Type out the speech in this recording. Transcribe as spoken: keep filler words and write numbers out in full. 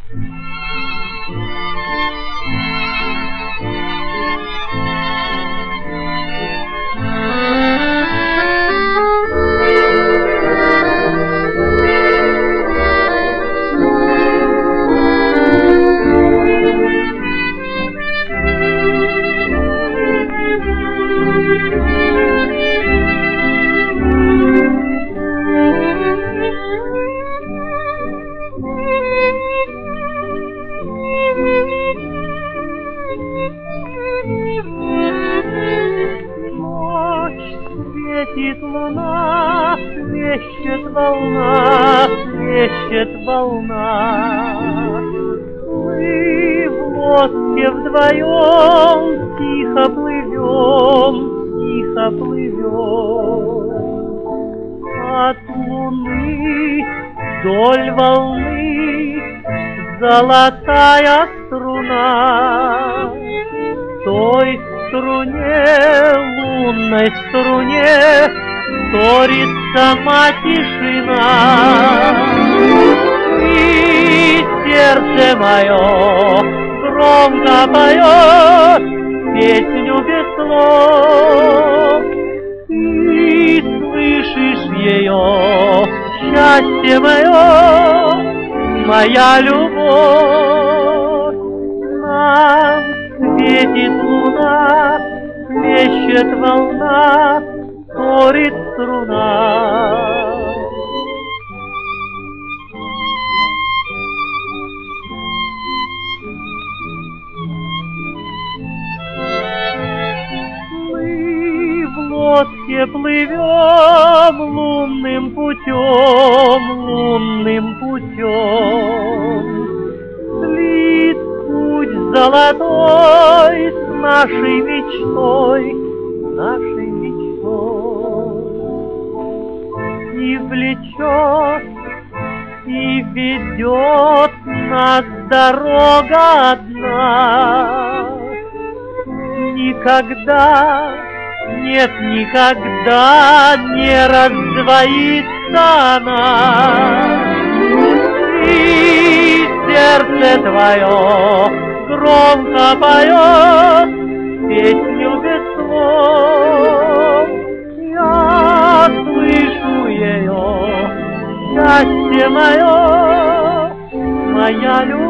Светит луна, плещет волна, плещет волна. Мы в лодке вдвоем тихо плывем, тихо плывем. От луны вдоль волны золотая струна. В той струне, лунной струне, вторит сама тишина. И сердце мое громко поет песню без слов. Ты слышишь ее, счастье мое, моя любовь. Нам светит луна, плещет волна, вторит струна. Мы в лодке плывем лунным путем, лунным путем. Слит путь золотой с нашей мечтой, нашей мечтой. И влечет, и ведет нас дорога одна. Никогда, нет, никогда не раздвоится она. И сердце твое громко поет песню без слов. Я слышу ее, счастье мое, моя любовь.